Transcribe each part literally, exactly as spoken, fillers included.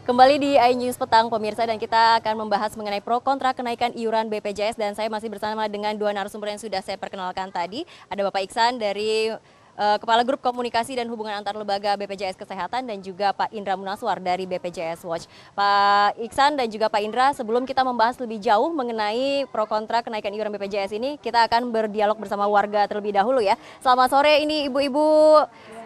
Kembali di iNews Petang pemirsa, dan kita akan membahas mengenai pro kontra kenaikan iuran B P J S, dan saya masih bersama dengan dua narasumber yang sudah saya perkenalkan tadi. Ada Bapak Iksan dari uh, Kepala Grup Komunikasi dan Hubungan Antar Lembaga B P J S Kesehatan, dan juga Pak Indra Munaswar dari B P J S Watch. Pak Iksan dan juga Pak Indra, sebelum kita membahas lebih jauh mengenai pro kontra kenaikan iuran B P J S ini, kita akan berdialog bersama warga terlebih dahulu ya. Selamat sore, ini ibu-ibu.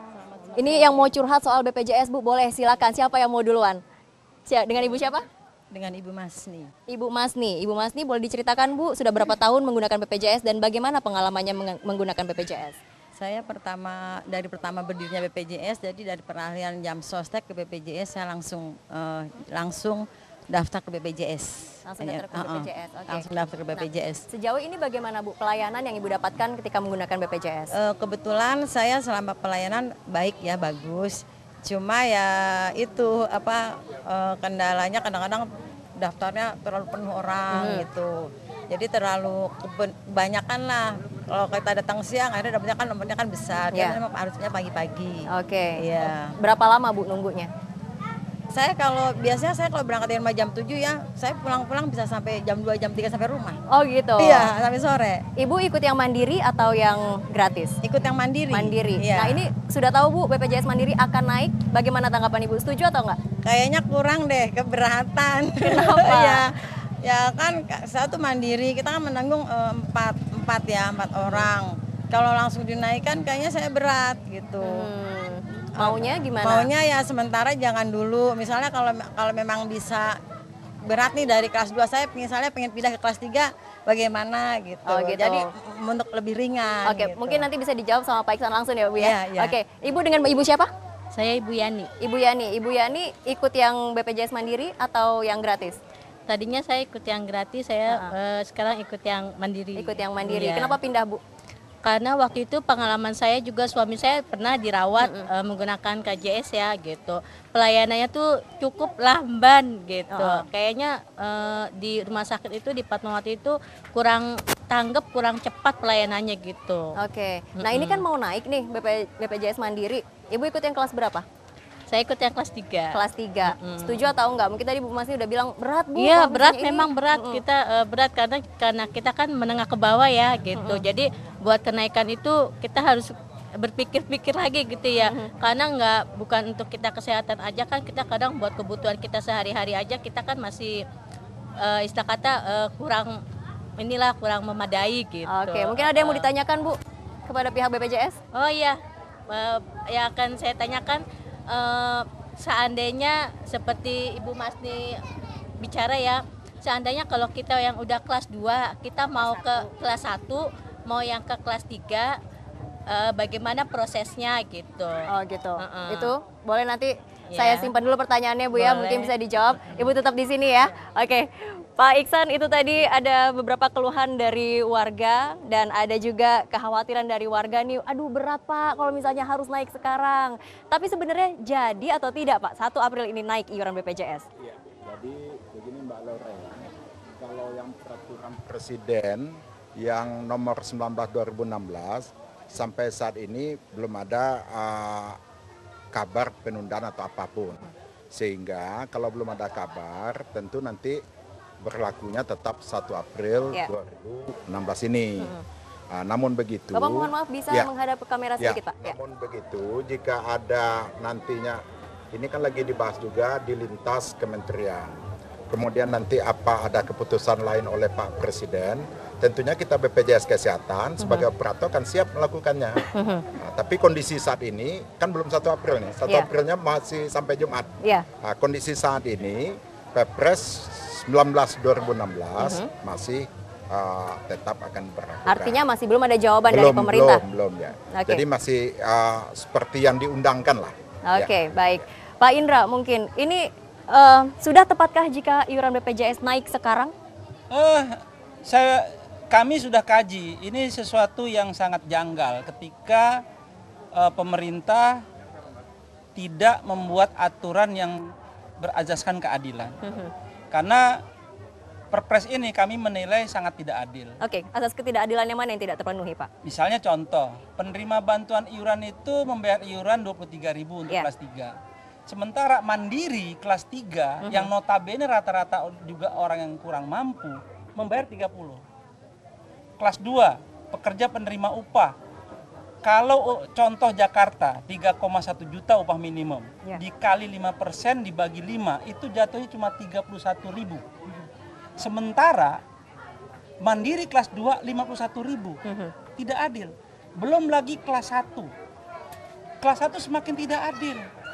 Ini yang mau curhat soal B P J S, Bu, boleh silakan. Siapa yang mau duluan? Dengan Ibu siapa? Dengan Ibu Masni. Ibu Masni. Ibu Masni, boleh diceritakan, Bu, sudah berapa tahun menggunakan B P J S dan bagaimana pengalamannya menggunakan B P J S? Saya pertama dari pertama berdirinya B P J S, jadi dari peralihan jam sostek ke B P J S saya langsung uh, langsung daftar ke B P J S. Langsung daftar ke B P J S. Uh-uh. Okay. Langsung daftar ke B P J S. Nah, sejauh ini bagaimana, Bu, pelayanan yang Ibu dapatkan ketika menggunakan B P J S? Uh, kebetulan saya selama pelayanan baik ya, bagus. Cuma ya itu apa uh, kendalanya kadang-kadang daftarnya terlalu penuh orang hmm. gitu. Jadi terlalu kebanyakan lah. Kalau kita datang siang, akhirnya dapatnya kan nomornya kan besar. Yeah. Jadi memang harusnya pagi-pagi. Oke. Okay. Iya. Berapa lama, Bu, nunggunya? Saya kalau biasanya saya kalau berangkat dari rumah jam tujuh ya, saya pulang-pulang bisa sampai jam dua, jam tiga sampai rumah. Oh gitu? Iya, sampai sore. Ibu ikut yang mandiri atau yang gratis? Ikut yang mandiri. Mandiri. Iya. Nah, ini sudah tahu, Bu, B P J S mandiri akan naik. Bagaimana tanggapan Ibu? Setuju atau enggak? Kayaknya kurang deh, keberatan. Kenapa? ya, ya kan satu mandiri, kita kan menanggung uh, empat, empat ya, empat orang. Kalau langsung dinaikkan kayaknya saya berat gitu. Hmm. Maunya gimana? Maunya ya sementara jangan dulu. Misalnya kalau kalau memang bisa berat nih dari kelas dua, saya misalnya pengen pindah ke kelas tiga, bagaimana gitu. Oh, gitu. Jadi untuk lebih ringan. Oke, gitu. Mungkin nanti bisa dijawab sama Pak Iksan langsung ya, Bu ya. Ya, ya. Oke, Ibu dengan Ibu siapa? Saya Ibu Yani. Ibu Yani. Ibu Yani ikut yang B P J S mandiri atau yang gratis? Tadinya saya ikut yang gratis, saya uh-huh. uh, sekarang ikut yang mandiri. Ikut yang mandiri. Ya. Kenapa pindah, Bu? Karena waktu itu pengalaman saya juga suami saya pernah dirawat mm-hmm. uh, menggunakan K J S ya gitu. Pelayanannya tuh cukup lamban gitu. Uh-huh. Kayaknya uh, di rumah sakit itu di Fatmawati itu kurang tanggap, kurang cepat pelayanannya gitu. Oke. Okay. Nah, mm-hmm. ini kan mau naik nih B P, B P J S mandiri. Ibu ikut yang kelas berapa? Saya ikut yang kelas tiga. Kelas tiga. Mm-hmm. Setuju atau enggak? Mungkin tadi Bu Masni udah bilang berat, Bu. Iya, berat, ini. memang berat. Mm-hmm. Kita uh, berat karena karena kita kan menengah ke bawah ya gitu. Mm-hmm. Jadi buat kenaikan itu kita harus berpikir-pikir lagi gitu ya. Mm-hmm. Karena enggak bukan untuk kita kesehatan aja kan, kita kadang buat kebutuhan kita sehari-hari aja kita kan masih uh, istilah kata uh, kurang inilah kurang memadai gitu. Oke, mungkin ada yang mau ditanyakan, Bu, kepada pihak B P J S? Oh iya. Uh, ya akan saya tanyakan. Uh, seandainya seperti Ibu Masni bicara ya, seandainya kalau kita yang udah kelas dua, kita mau ke kelas satu, mau yang ke kelas tiga, uh, bagaimana prosesnya gitu. Oh gitu. Uh-uh. Itu boleh nanti yeah. saya simpan dulu pertanyaannya, Bu. Boleh. Ya, mungkin bisa dijawab. Ibu tetap di sini ya. Oke. Okay. Pak Iksan, itu tadi ada beberapa keluhan dari warga dan ada juga kekhawatiran dari warga nih, aduh berat Pak kalau misalnya harus naik sekarang. Tapi sebenarnya jadi atau tidak Pak, satu April ini naik iuran B P J S? Iya, jadi begini Mbak Lorel, kalau yang peraturan Presiden yang nomor sembilan belas dua ribu enam belas sampai saat ini belum ada uh, kabar penundaan atau apapun. Sehingga kalau belum ada kabar tentu nanti berlakunya tetap satu April yeah. dua ribu enam belas ini. Hmm. Uh, namun begitu, Bapak mohon maaf bisa ya, menghadap ke kamera sedikit ya, Pak. Ya. Namun begitu, jika ada nantinya, ini kan lagi dibahas juga di lintas kementerian. Kemudian nanti apa ada keputusan lain oleh Pak Presiden, tentunya kita B P J S Kesehatan uh-huh. sebagai operator kan siap melakukannya. Uh-huh. Nah, tapi kondisi saat ini kan belum satu April nih, satu yeah. Aprilnya masih sampai Jumat. Yeah. Nah, kondisi saat ini Perpres sembilan belas dua ribu enam belas uh-huh. masih uh, tetap akan berlaku. Artinya masih belum ada jawaban belum, dari pemerintah? Belum, belum ya. Okay. Jadi masih uh, seperti yang diundangkan lah. Oke, okay, ya. Baik. Pak Indra, mungkin ini uh, sudah tepatkah jika iuran B P J S naik sekarang? Uh, saya, kami sudah kaji, ini sesuatu yang sangat janggal ketika uh, pemerintah tidak membuat aturan yang berasaskan keadilan. Uh-huh. Karena Perpres ini kami menilai sangat tidak adil. Oke, asas ketidakadilan yang mana yang tidak terpenuhi, Pak? Misalnya contoh, penerima bantuan iuran itu membayar iuran dua puluh tiga ribu untuk yeah. kelas tiga. Sementara mandiri kelas tiga Mhm. yang notabene rata-rata juga orang yang kurang mampu membayar tiga puluh. Kelas dua pekerja penerima upah. Kalau contoh Jakarta tiga koma satu juta upah minimum, Ya. dikali lima persen dibagi lima itu jatuhnya cuma tiga puluh satu ribu. Sementara mandiri kelas dua lima puluh satu ribu. Mhm. Tidak adil. Belum lagi kelas satu. Kelas satu semakin tidak adil.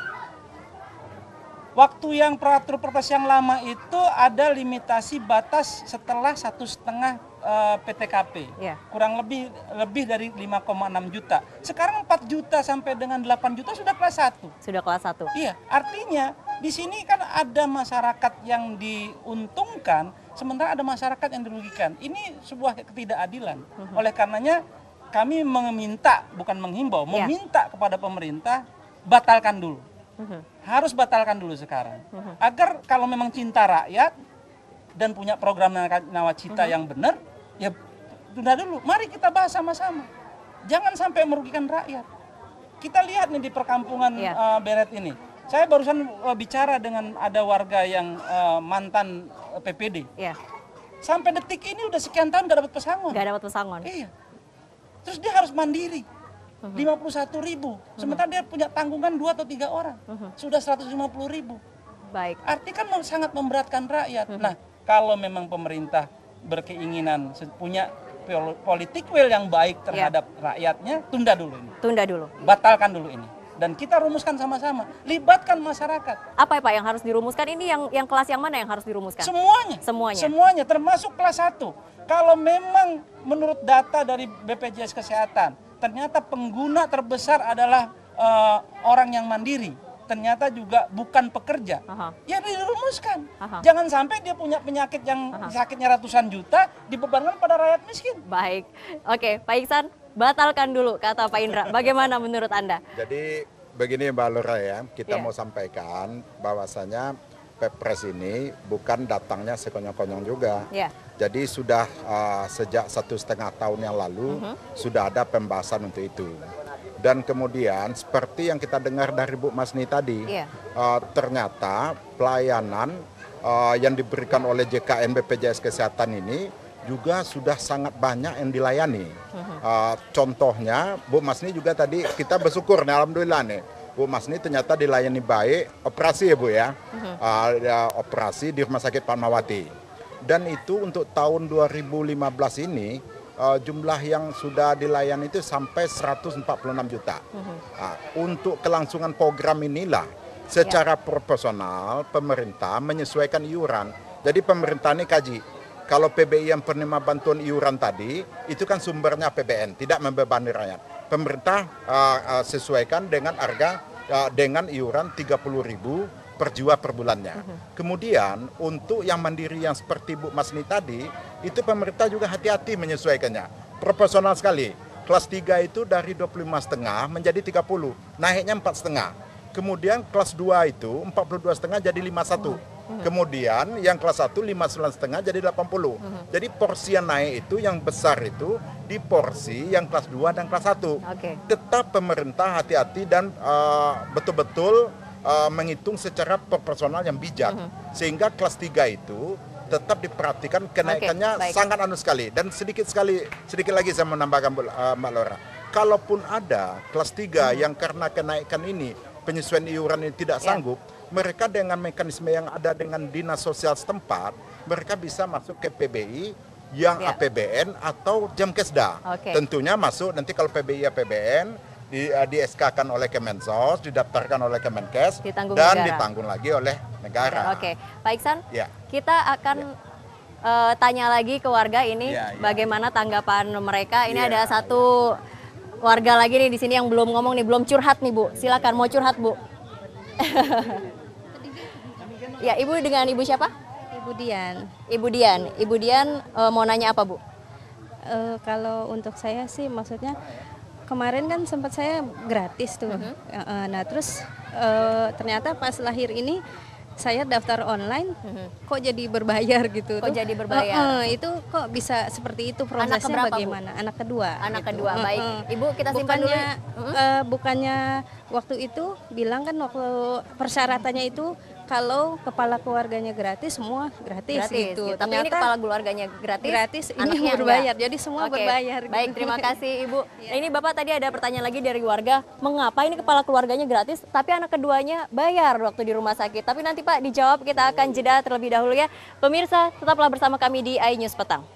Waktu yang peraturan perpres yang lama itu ada limitasi batas setelah satu setengah uh, P T K P, Ya. kurang lebih lebih dari lima koma enam juta. Sekarang empat juta sampai dengan delapan juta sudah kelas satu. Sudah kelas satu. Iya, artinya di sini kan ada masyarakat yang diuntungkan, sementara ada masyarakat yang dirugikan. Ini sebuah ketidakadilan. Oleh karenanya kami meminta, bukan menghimbau, Ya. meminta kepada pemerintah batalkan dulu. Mhm. Harus batalkan dulu sekarang. Agar kalau memang cinta rakyat dan punya program nawacita yang benar, ya tunda dulu. Mari kita bahas sama-sama. Jangan sampai merugikan rakyat. Kita lihat nih di perkampungan Iya. uh, Beret ini. Saya barusan uh, bicara dengan ada warga yang uh, mantan uh, P P D. Ya, Sampai detik ini udah sekian tahun gak dapat pesangon. nggak dapat pesangon. Iya. Terus dia harus mandiri. lima puluh satu ribu. Sementara dia punya tanggungan dua atau tiga orang. Sudah seratus lima puluh ribu. Baik. Artinya kan sangat memberatkan rakyat. Nah, kalau memang pemerintah berkeinginan se- punya pol- politik will yang baik terhadap rakyatnya, tunda dulu ini. Tunda dulu. Batalkan dulu ini. Dan kita rumuskan sama-sama. Libatkan masyarakat. Apa ya Pak yang harus dirumuskan ini, yang yang kelas yang mana yang harus dirumuskan? Semuanya. Semuanya. Semuanya, termasuk kelas satu. Kalau memang menurut data dari B P J S Kesehatan, ternyata pengguna terbesar adalah eh, orang yang mandiri. Ternyata juga bukan pekerja. Aha. Ya dirumuskan. Aha. Jangan sampai dia punya penyakit yang sakitnya ratusan juta dibebankan pada rakyat miskin. Baik. Oke, Pak Iksan, batalkan dulu kata Pak Indra. Bagaimana menurut Anda? Jadi begini Mbak Lura ya, kita Iya. mau sampaikan bahwasanya Pepres ini bukan datangnya sekonyong-konyong juga. Ya. Jadi sudah uh, sejak satu setengah tahun yang lalu sudah ada pembahasan untuk itu. Dan kemudian seperti yang kita dengar dari Bu Masni tadi, Iya. uh, ternyata pelayanan uh, yang diberikan oleh J K N B P J S Kesehatan ini juga sudah sangat banyak yang dilayani. Uh, contohnya Bu Masni juga tadi kita bersyukur nih, alhamdulillah nih. Bu Masni ternyata dilayani baik operasi ya Bu ya, uh, ya, operasi di Rumah Sakit Fatmawati. Dan itu untuk tahun dua ribu lima belas ini uh, jumlah yang sudah dilayani itu sampai seratus empat puluh enam juta. Uh, untuk kelangsungan program inilah secara proporsional pemerintah menyesuaikan iuran. Jadi pemerintah ini kaji. Kalau P B I yang penerima bantuan iuran tadi, itu kan sumbernya A P B N, tidak membebani rakyat. Pemerintah uh, uh, sesuaikan dengan harga uh, dengan iuran tiga puluh ribu per jiwa per bulannya. Kemudian untuk yang mandiri yang seperti Bu Masni tadi, itu pemerintah juga hati-hati menyesuaikannya. Proporsional sekali. Kelas tiga itu dari dua puluh lima koma lima menjadi tiga puluh, naiknya empat koma lima. Kemudian kelas dua itu empat puluh dua koma lima jadi lima puluh satu. Kemudian yang kelas satu lima puluh sembilan koma lima jadi delapan puluh. Jadi porsi yang naik itu yang besar itu di porsi yang kelas dua dan kelas satu. Oke. Tetap pemerintah hati-hati dan uh, betul-betul uh, menghitung secara proporsional yang bijak. Sehingga kelas tiga itu tetap diperhatikan kenaikannya baik. sangat anu sekali. Dan sedikit sekali, sedikit lagi saya menambahkan uh, Mbak Laura. Kalaupun ada kelas tiga yang karena kenaikan ini penyesuaian iuran ini tidak Ya. sanggup, mereka dengan mekanisme yang ada dengan dinas sosial setempat, mereka bisa masuk ke P B I yang Ya. A P B N atau Jamkesda. Oke. Tentunya masuk nanti kalau P B I A P B N di, uh, di S K-kan oleh Kemensos, didaftarkan oleh Kemenkes, Ditanggung dan negara. ditanggung lagi oleh negara. Oke, Pak Iksan, Ya. kita akan eh, tanya lagi ke warga ini Ya, ya. bagaimana tanggapan mereka. Ini Ya, ada satu warga lagi nih di sini yang belum ngomong nih, belum curhat nih Bu. Silakan mau curhat Bu. Ya, Ibu dengan Ibu siapa? Ibu Dian, Ibu Dian. Ibu Dian eh, mau nanya apa Bu? Eh, kalau untuk saya sih maksudnya kemarin kan sempat saya gratis tuh. Eh, eh, nah terus eh, ternyata pas lahir ini saya daftar online, Mhm. kok jadi berbayar gitu. Kok tuh. jadi berbayar? Eh, eh, itu kok bisa seperti itu prosesnya keberapa, Bu? bagaimana? Anak kedua. Anak gitu. kedua, Eh, baik. eh. Ibu kita simpan dulu. bukannya, Mhm. eh, bukannya waktu itu bilang kan waktu persyaratannya itu kalau kepala keluarganya gratis semua gratis, Gratis, gitu. gitu. Tapi ini kepala keluarganya gratis, gratis, ini anaknya berbayar. enggak. Jadi semua Oke, berbayar. Baik, gitu. terima kasih Ibu. Nah, ini Bapak tadi ada pertanyaan lagi dari warga, mengapa ini kepala keluarganya gratis, tapi anak keduanya bayar waktu di rumah sakit. Tapi nanti Pak dijawab, kita akan jeda terlebih dahulu ya. Pemirsa, tetaplah bersama kami di iNews Petang.